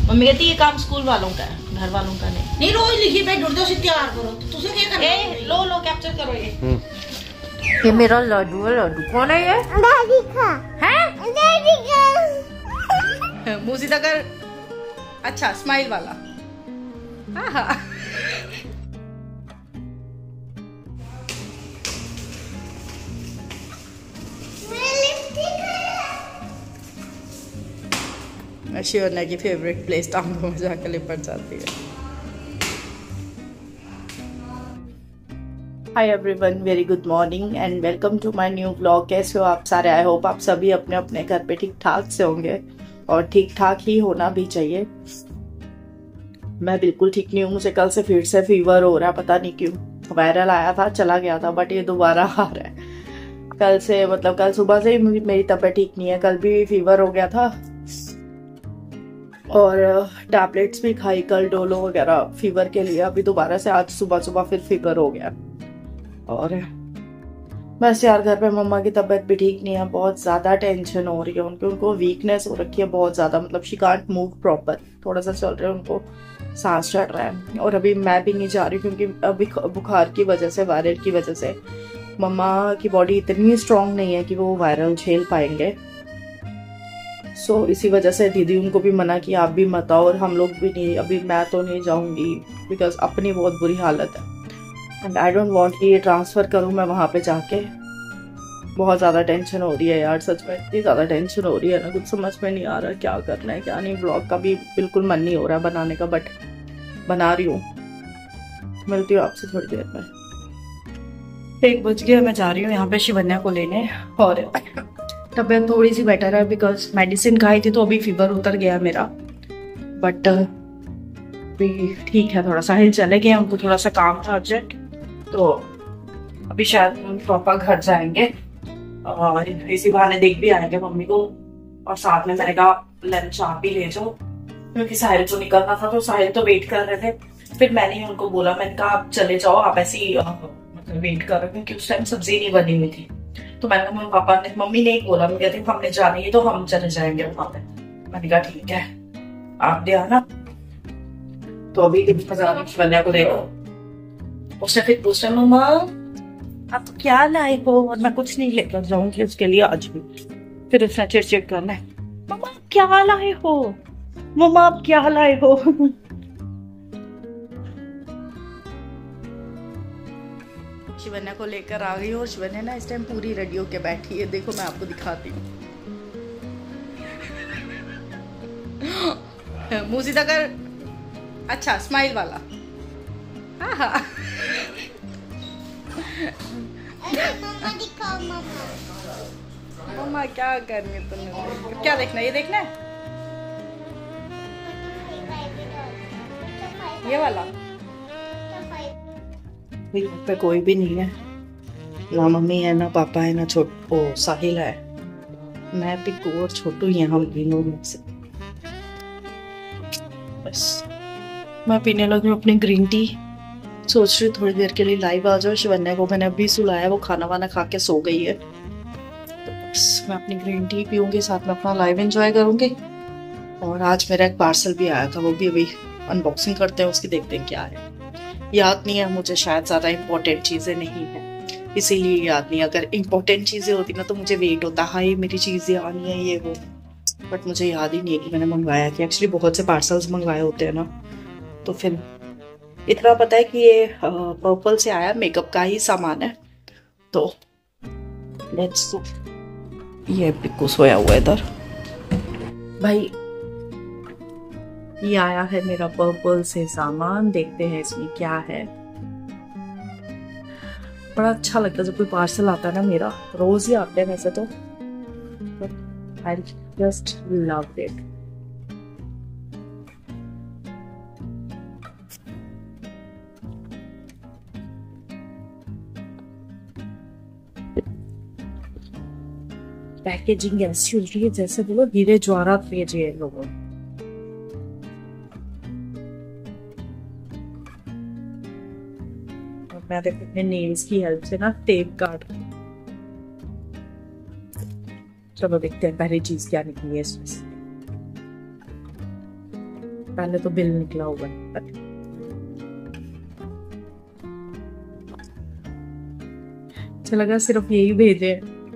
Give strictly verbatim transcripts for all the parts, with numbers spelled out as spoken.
Mummy कहती ये काम स्कूल वालों का है, घर वालों का नहीं। नहीं रोज लिखी भाई जुड़ जाओ तैयार करो तो तुझे क्या करना है? लो लो कैप्चर करो ये। ये मेरा लड्डू है। लड्डू कौन है ये? दादी का है दादी का मुंह सीधा कर। अच्छा स्माइल वाला। हाँ शिवन्या की फेवरेट प्लेस टांगों में जाकर लिपट जाती है। Hi everyone, very good morning and welcome to my new vlog. कैसे हो आप सारे? आई होप आप सभी अपने अपने घर पे ठीक ठाक से होंगे और ठीक ठाक ही होना भी चाहिए। मैं बिल्कुल ठीक नहीं हूँ, मुझे कल से फिर से फीवर हो रहा है, पता नहीं क्यों। वायरल आया था, चला गया था, बट ये दोबारा आ रहा है कल से। मतलब कल सुबह से ही मेरी तबीयत ठीक नहीं है। कल भी फीवर हो गया था और टैबलेट्स भी खाई कल, डोलो वगैरह फीवर के लिए। अभी दोबारा से आज सुबह सुबह फिर फीवर हो गया। और बस यार घर पे मम्मा की तबीयत भी ठीक नहीं है, बहुत ज्यादा टेंशन हो रही है उनको। उनको वीकनेस हो रखी है बहुत ज्यादा, मतलब शी कांट मूव प्रॉपर। थोड़ा सा चल रहा है, उनको सांस चढ़ रहा है। और अभी मैं भी नहीं जा रही क्योंकि अभी बुखार की वजह से, वायरल की वजह से मम्मा की बॉडी इतनी स्ट्रांग नहीं है कि वो वायरल झेल पाएंगे। सो so, इसी वजह से दीदी उनको भी मना किया आप भी मत आओ, और हम लोग भी नहीं। अभी मैं तो नहीं जाऊंगी बिकॉज अपनी बहुत बुरी हालत है एंड आई डोंट वांट कि ये ट्रांसफर करूं मैं वहां पे जाके। बहुत ज्यादा टेंशन हो रही है यार, सच में इतनी ज्यादा टेंशन हो रही है ना, कुछ समझ में नहीं आ रहा क्या करना है क्या नहीं। ब्लॉग का भी बिल्कुल मन नहीं हो रहा बनाने का, बट बना रही हूँ। मिलती हूँ आपसे थोड़ी देर में। एक बज गया, मैं जा रही हूँ यहाँ पे शिवन्या को लेने। और तबीयत थोड़ी सी बेटर है बिकॉज मेडिसिन खाई थी तो अभी फीवर उतर गया मेरा, बट अभी ठीक है। थोड़ा सा हिल चले गए, उनको थोड़ा सा काम था अर्जेंट, तो अभी शायद पापा घर जाएंगे और इसी बहाने देख भी आएंगे मम्मी को। और साथ में मैंने कहा लंच आप ही ले जाओ क्योंकि साहिल को निकलना था, तो साहिल तो वेट कर रहे थे। फिर मैंने ही उनको बोला, मैंने कहा आप चले जाओ, आप ऐसे ही मतलब वेट कर रहे क्योंकि उस टाइम सब्जी नहीं बनी हुई थी। तो मैंने कहा पापा ने, मम्मी ने ही बोला, मैं कहती हमने जानी है तो हम चले जाएंगे वहां पे। मैंने कहा ठीक है आप दे आना। तो अभी शिवन्या को देखो, उसने फिर पूछा मम्मा आप तो क्या लाए हो, और मैं कुछ नहीं लेकर जाऊंगी उसके लिए आज भी। फिर उसने चिड़चिड़ करना है, मम्मा आप क्या लाए हो, मम्मा आप क्या लाए हो। शिवन्या को लेकर आ गई और शिवन्या ना इस टाइम पूरी रेडी होके बैठी है। देखो मैं आपको दिखाती हूँ। मुंह सीधा कर। अच्छा स्माइल वाला। हाँ हाँ मम्मा दिखाओ मम्मा। मम्मा क्या करनी तुमने, क्या देखना, ये देखना है ये वाला। घर पे कोई भी नहीं है, ना मम्मी है ना पापा है ना छोटू साहिल है। मैं पिक्कू और छोटू ही हैं हम तीनों में से। बस मैं पीने लगी हूँ अपनी ग्रीन टी। सोच रही थोड़ी देर के लिए लाइव आ जाओ। शिवन्या को मैंने अभी सुलाया, वो खाना वाना खा के सो गई है। तो बस मैं अपनी ग्रीन टी पीऊंगी, साथ में अपना लाइव एंजॉय करूंगी। और आज मेरा एक पार्सल भी आया था, वो भी अभी अनबॉक्सिंग करते हैं उसकी, देखते हैं क्या है। याद नहीं है मुझे, शायद ज्यादा इम्पोर्टेंट चीजें नहीं है इसीलिए याद नहीं। अगर इम्पोर्टेंट चीजें होती ना तो मुझे वेट होता, हाँ ये मेरी चीजें आनी है ये वो, बट मुझे याद ही नहीं है कि मैंने मंगवाया कि एक्चुअली बहुत से पार्सल्स मंगवाए होते हैं ना। तो फिर इतना पता है कि ये पर्पल से आया, मेकअप का ही सामान है। तो लेट्स गो। ये पिक्कू सोया हुआ है इधर। भाई ये आया है मेरा पर्पल से सामान, देखते हैं इसमें क्या है। बड़ा अच्छा लगता है जब कोई पार्सल आता है ना मेरा, रोज ही आते हैं वैसे तो, but I just love it. Packaging ऐसी हो रही है जैसे बोलो हीरे ज्वारात भेजे हैं लोगों ने। मैं देखो अपने नेल्स की हेल्प से ना टेप काट। चलो देखते हैं पहली चीज क्या निकली है इसमें से। पहले तो बिल निकला हुआ है। अच्छा लगा सिर्फ यही भेजे।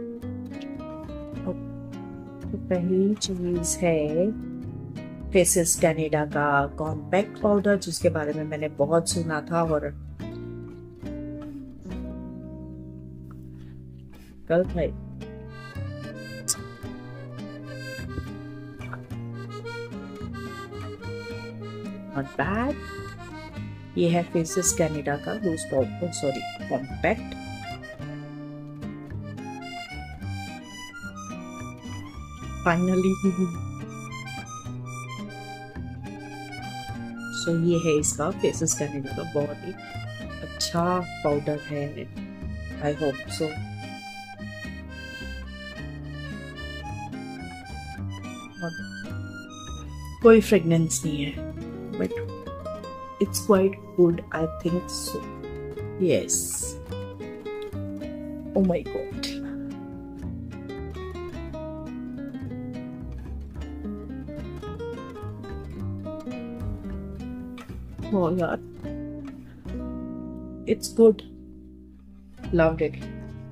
तो पहली चीज है फेसेस कैनेडा का कॉम्पैक्ट पाउडर, जिसके बारे में मैंने बहुत सुना था और कल था। Not bad. ये है फेसेस कैनेडा का loose powder, sorry compact. Finally so ये है इसका फेसेस कैनेडा का बहुत ही अच्छा पाउडर है। I hope so. कोई फ्रेगनेंस नहीं है but it's quite good, I think so. Yes, oh my god. Oh यार, it's good, loved it।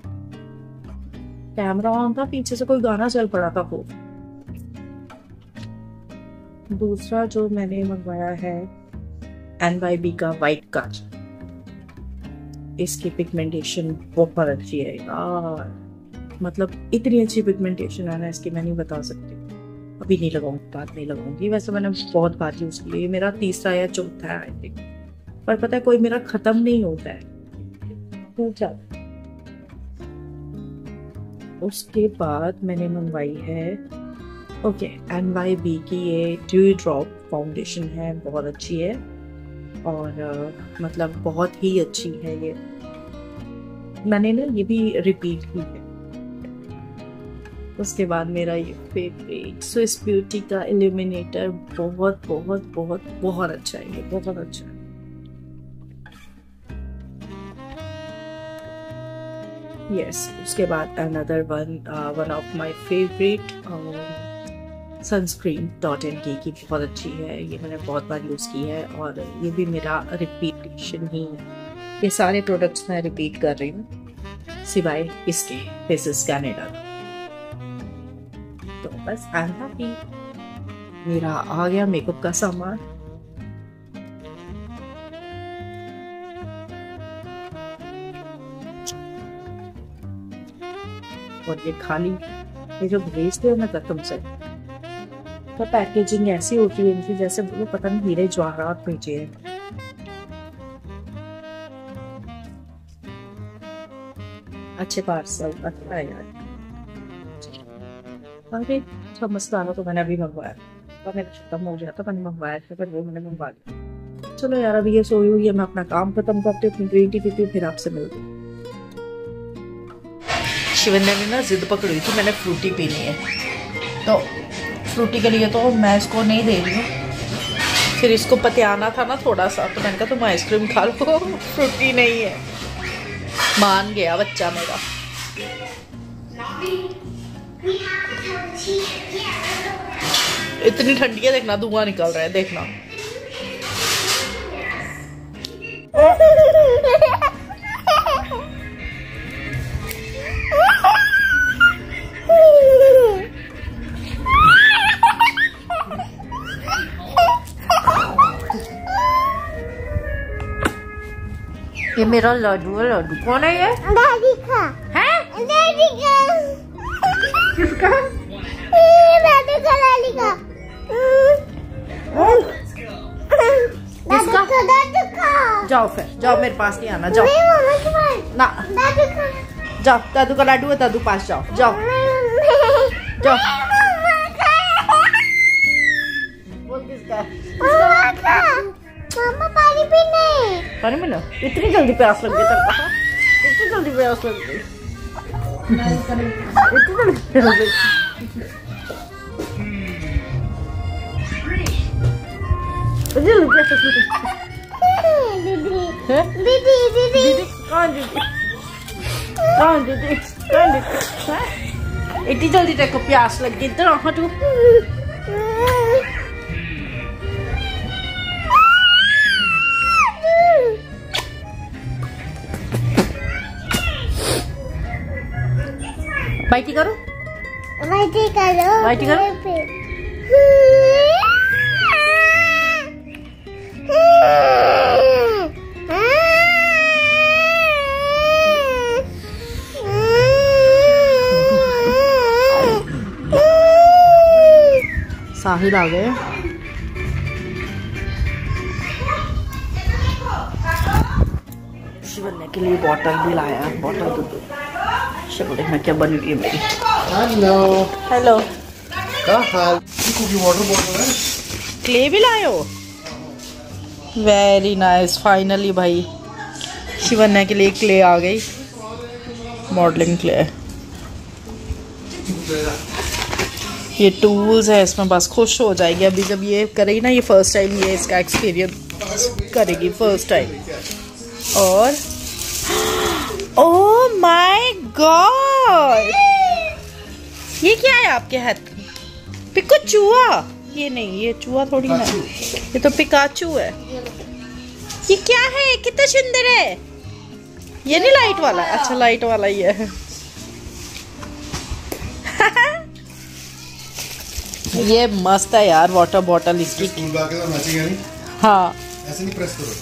Camera on था, पीछे से कोई गाना चल पड़ा था खूब। दूसरा जो मैंने मंगवाया है एन वाई बी का वाइट काजल। इसकी पिगमेंटेशन बहुत अच्छी है यार, मतलब इतनी अच्छी पिगमेंटेशन है ना इसकी, मैं नहीं बता सकती। अभी नहीं लगाऊंगी, बाद नहीं लगाऊंगी। वैसे मैंने बहुत बार यूज किया, ये मेरा तीसरा या चौथा है आई थिंक, पर पता है कोई मेरा खत्म नहीं होता है तो चल। उसके बाद मैंने मंगवाई है ओके एन वाई बी की ये ड्यू ड्रॉप फाउंडेशन है, बहुत अच्छी है और uh, मतलब बहुत ही अच्छी है ये। मैंने ना ये भी रिपीट की है। उसके बाद मेरा ये फेवरेट स्विस ब्यूटी का इल्यूमिनेटर, बहुत बहुत बहुत बहुत अच्छा है ये, बहुत अच्छा है। यस, उसके बाद another one one of my favourite sunscreen Dot and Key की बहुत अच्छी है, ये मैंने बहुत बार यूज़ की है और ये भी मेरा रिपीटेशन ही है। ये सारे प्रोडक्ट्स मैं रिपीट कर रही हूँ सिवाय इसके फेसेस कैनेडा का। तो बस आई एम हैप्पी, मेरा आ गया मेकअप का सामान। और ये खाली ये जो भेजते हो ना कसम से, तो पैकेजिंग ऐसी होती है इनकी जैसे वो पता नहीं हीरे जवाहरात भेजे हैं। अच्छे पार्सल, अच्छा है यार। अरे मसाला तो मैंने अभी मंगवाया था, मेरा खत्म हो गया था, मैंने मंगवाया था पर वो मैंने मंगवा लिया। चलो यार अभी ये सोई हुई है, मैं अपना काम खत्म करती हूँ, अपनी ग्रीन टी पीती हूँ, फिर आपसे मिलती हूँ। शिवन्या ने ना जिद पकड़ी थी मैंने फ्रूटी पीनी है, तो फ्रूटी के लिए तो मैं इसको नहीं दे रही हूँ। फिर इसको पतियाना था ना थोड़ा सा, तो मैंने कहा तुम आइसक्रीम खा लो, फ्रूटी नहीं है। मान गया बच्चा मेरा। इतनी ठंडी है, देखना धुआं निकल रहा है, देखना। ये मेरा लड्डू है। लड्डू कौन है ये? दादी का है? दादी का किसका? दादी का दादी का किसका? दादी का। जाओ फिर जाओ, मेरे पास नहीं आना, जाओ नहीं मम्मा के पास ना, दादी का। जाओ दादू का लड्डू है, दादू पास जाओ, जाओ जाओ। वो किसका? मम्मा का। मम्मा पानी पीने। पानी में ना, इतनी जल्दी प्यास लग गई तेरे को? इतनी जल्दी प्यास लग गई? इतनी जल्दी प्यास लग गई? जल्दी प्यास लग गई? दीदी हैं? दीदी दीदी दीदी कौन दीदी? कौन दीदी? कौन दीदी? हैं? इतनी जल्दी तेरे को प्यास लग गई? इधर आ तू। वाइटी करो, वाइटी करो, वाइटी करो। साहिल आ गए। बनने के लिए बॉटल भी लाया, बॉटल तो दो। चलो देखना क्या बन रही है मेरी। हेलो हेलो, क्या हाल? कुकी वाटर बॉटल है, क्ले भी लाए हो? वेरी नाइस, फाइनली भाई शिवन्या के लिए क्ले आ गई, मॉडलिंग क्ले। ये टूल्स है, इसमें बस खुश हो जाएगी अभी जब ये करेगी ना, ये फर्स्ट टाइम ये इसका एक्सपीरियंस करेगी, फर्स्ट टाइम। और ओह माय गॉड, ये क्या है आपके हाथ? पिको चूहा? ये नहीं, ये चूहा थोड़ी ना, ये तो पिकाचू है। ये क्या है, कितना सुंदर है। ये नहीं लाइट वाला? अच्छा लाइट वाला ही है। ये मस्त है यार वाटर बॉटल इसकी। स्कूल बैग के साथ मैचिंग है नहीं? हाँ, ऐसे नहीं प्रेस करो।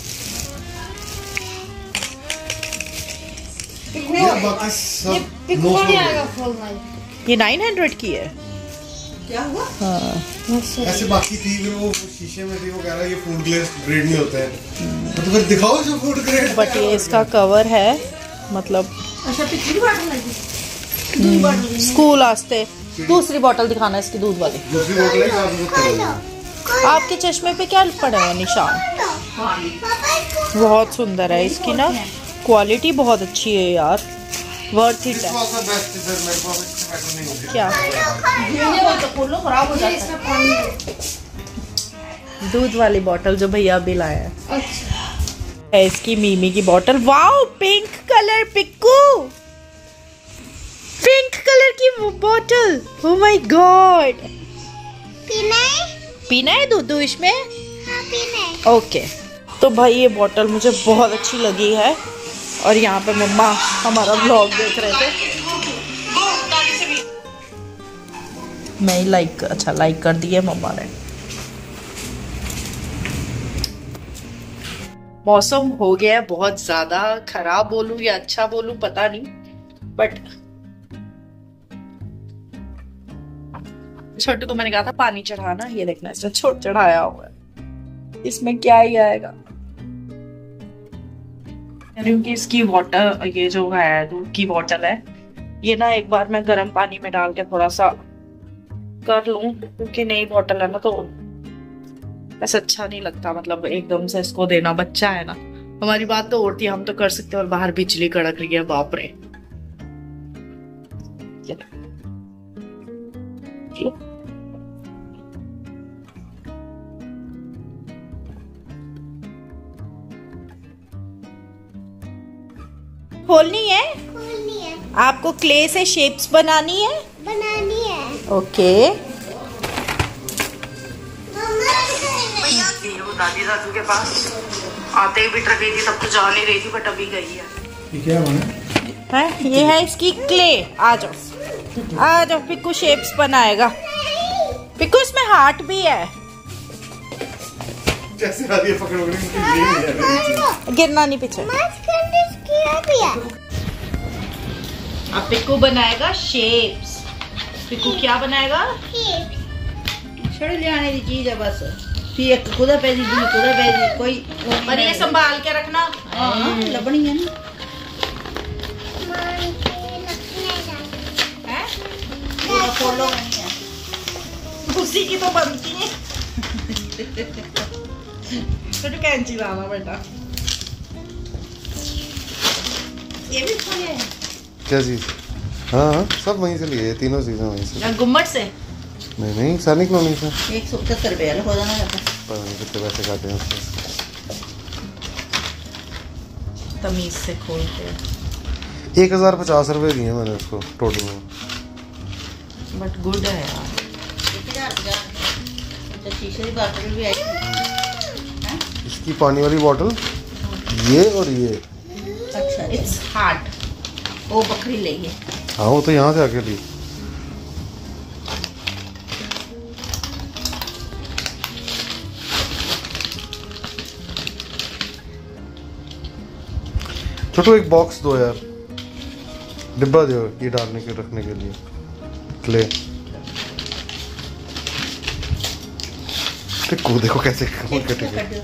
ये बाकी सब नौ सौ रुपए। ये नाइन हंड्रेड की है। क्या हुआ? हाँ, ऐसे बाकी थी, फिर वो शीशे में थी, वो कह रहा है ये फूड ग्रेड ग्रेड नहीं होता है। तो फिर दिखाओ जो फूड ग्रेड। बट ये इसका कवर है, मतलब अच्छा पिछली बॉटल लगी, दूध बॉटल स्कूल वास्ते। दूसरी बोतल दिखाना इसकी, दूध वाली। दूसरी बोतल है, आप उसको करो। आपके चश्मे पे क्या पड़े हैं निशान? बहुत सुंदर है इसकी ना, क्वालिटी बहुत अच्छी है यार, वर्थ इट है। बेस्ट सर, मेरे को इससे बेटर नहीं होगी। क्या तो खोलो, खराब हो जाता है। दूध वाली बोतल जो भैया अभी लाया है। अच्छा, है इसकी मीमी की बोतल। वाओ, पिंक कलर, पिक्कू पिंक कलर की बोतल। ओह माय गॉड, पीना है? पीना है दूध इसमें? हाँ पीना है। ओके, तो भाई ये बोतल मुझे बहुत अच्छी लगी है। और यहाँ पे मम्मा हमारा व्लॉग देख रहे थे। मैं ही लाइक, अच्छा लाइक कर दिया मम्मा ने। मौसम हो गया है बहुत ज्यादा खराब, बोलूं या अच्छा बोलूं पता नहीं, बट छोटू को मैंने कहा था पानी चढ़ाना, ये देखना इसने छोट चढ़ाया हुआ है, इसमें क्या ही आएगा। क्योंकि इसकी वाटर, ये जो है दूध की बोतल है, ये ना एक बार मैं गर्म पानी में डाल के थोड़ा सा कर लूं, क्योंकि नई बोतल है ना तो ऐसा अच्छा नहीं लगता, मतलब एकदम से इसको देना, बच्चा है ना। हमारी बात तो और थी, हम तो कर सकते हैं, और बाहर बिजली कड़क रही है, बाप रे। खोलनी है? खोलनी है, आपको क्ले से शेप्स बनानी है? बनानी है। ओके। मम्मा दादी दादू के पास आते ही बिट रही थी, तब तो जा नहीं रही थी, बट अभी गई है। ये क्या बना है? ये है इसकी क्ले। आ जाओ आ जाओ, पिक्कू शेप्स बनाएगा। पिक्कू इसमें हार्ट भी है। कैसे आ रही है, पकड़ोगे मुझे ये नहीं आ रही। गिरना नहीं पीछे। अब पिक्कू बनाएगा शेप्स। पिक्कू क्या बनाएगा? छड़े ले आने की चीज है बस। फिर एक खुदा पैदी दी, खुदा पैदी कोई। और ये संभाल के रखना। हाँ लबनी है ना। है? खोलो नहीं है। उसी की तो बनती है। तो कैंची लाना बेटा। ये भी खोले हैं। क्या चीज? हाँ हाँ, सब वहीं से लिए, तीनों चीजें वहीं से। गुम्मट से? नहीं नहीं, सैनिक कॉलोनी से। एक सौ पचहत्तर रुपया हो जाना जाता। पता नहीं कितने पैसे खाते हैं उससे। तमीज से खोलते। एक हजार पचास रुपए दिए मैंने उसको टोटल में। बट गुड है यार। एक हजार पचास। अच्छा शीशे की बोतल भी आई। इसकी पानी वाली बोतल, ये और ये। अच्छा इट्स हार्ड। वो बकरी ले गए। हाँ वो तो यहाँ से आके ली। छोटू एक बॉक्स दो यार, डिब्बा दो ये डालने के रखने के लिए क्ले। देखो देखो कैसे कटेंगे।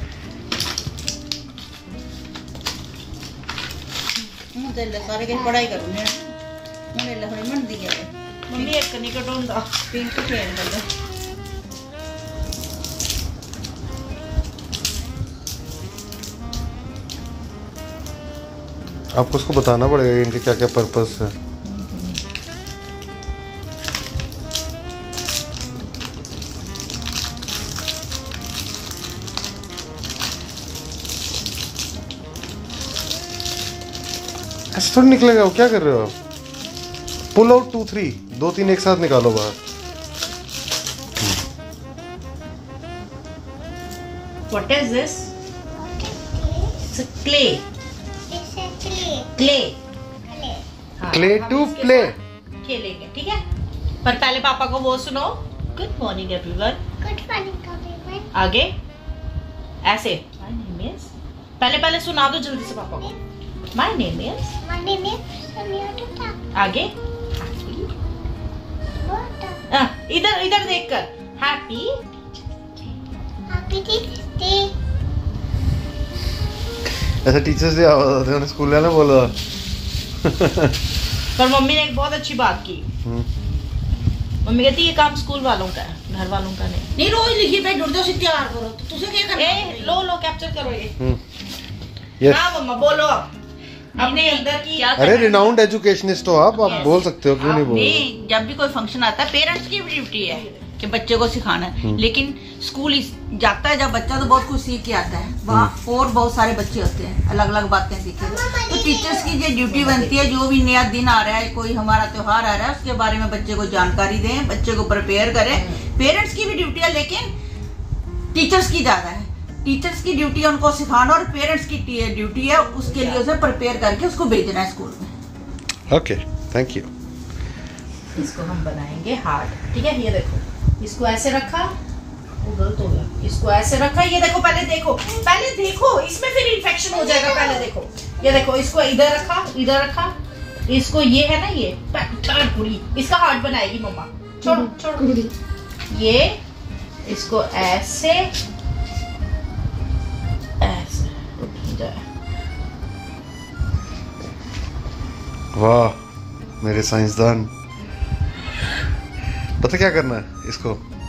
सारे के पढ़ाई करूंगे मुझे लहरे मन दी है मम्मी एक कनी कटोंदा पिंक तो खेल लगा। आपको उसको बताना पड़ेगा इनके क्या क्या पर्पस है। ऐसे थोड़ी निकलेगा, वो क्या कर रहे हो आप? पुल आउट टू थ्री, दो तीन एक साथ निकालो बाहर। What is this? It's a clay. Clay. Clay to play. खेलेंगे, ठीक है? पर पहले पापा को वो सुनो। Good morning everyone. Good morning, everyone. आगे ऐसे My name is पहले पहले सुना दो जल्दी से पापा को। My name is My name is Samyuta. आगे Happy What? आ, इधर इधर देखकर Happy Happy Day. ऐसा टीचर्स डे आवाज आते हैं स्कूल में ना बोला। पर मम्मी ने एक बहुत अच्छी बात की। मम्मी कहती ये काम स्कूल वालों का है, घर वालों का नहीं। नहीं रोज लिखी पे ढूंढो से तैयार करो तो तुझे क्या करना है? ए, लो लो कैप्चर करो ये। यस। हाँ मम्मा बोलो अब अपने अंदर की क्या। अरे रिनाउंड एजुकेशनिस्ट हो आप आप बोल सकते हो, क्यों नहीं बोल रहे? नहीं, जब भी कोई फंक्शन आता है पेरेंट्स की भी ड्यूटी है कि बच्चे को सिखाना है, लेकिन स्कूल जाता है जब बच्चा तो बहुत कुछ सीख के आता है। वहाँ और बहुत सारे बच्चे होते हैं, अलग अलग बातें सीखे। तो टीचर्स की जो ड्यूटी बनती है, जो भी नया दिन आ रहा है, कोई हमारा त्योहार आ रहा है, उसके बारे में बच्चे को जानकारी दें, बच्चे को प्रिपेयर करें। पेरेंट्स की भी ड्यूटी है लेकिन टीचर्स की ज्यादा है। टीचर्स की ड्यूटी है उनको सिखाना और पेरेंट्स की ड्यूटी है उसके लिए उसे प्रिपेयर करके उसको भेजना है स्कूल में। Okay thank you. इसको हम बनाएंगे हार्ड, ठीक है? ये देखो इसको ऐसे रखा, वो गलत हो गया। इसको ऐसे रखा, ये देखो पहले देखो पहले देखो इसमें फिर इन्फेक्शन हो जाएगा। पहले देखो ये देखो इसको इधर रखा, इधर रखा, इसको ये है ना ये पूरी इसका हार्ट बनाएगी मम्मा। छोड़ो छोड़ो ये इसको ऐसे ऐसे वाह मेरे साइंसदान। पता क्या करना है इसको?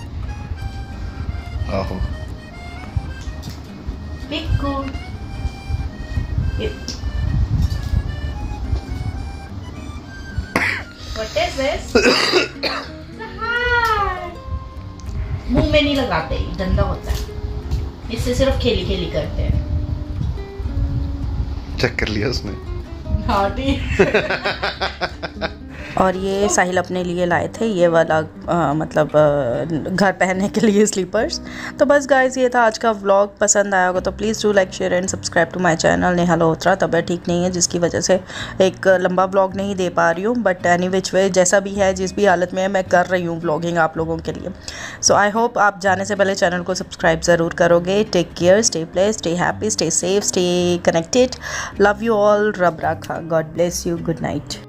आहो पिक्कू What is this? मुंह में नहीं लगाते, गंदा होता है। इससे सिर्फ खेली खेली करते हैं। चेक कर लिया उसने। हाँ और ये साहिल अपने लिए लाए थे ये वाला आ, मतलब आ, घर पहनने के लिए स्लीपर्स। तो बस गाइस ये था आज का व्लॉग। पसंद आया होगा तो please do like share and subscribe to my channel. Neha Lohtra. तबीयत ठीक नहीं है जिसकी वजह से एक लंबा व्लॉग नहीं दे पा रही हूँ, बट एनी विच वे जैसा भी है जिस भी हालत में है मैं कर रही हूँ व्लॉगिंग आप लोगों के लिए। सो आई होप आप जाने से पहले चैनल को सब्सक्राइब ज़रूर करोगे। Take care, stay place, stay happy, stay safe, stay connected. Love you all. रब रखा। God bless you. Good night.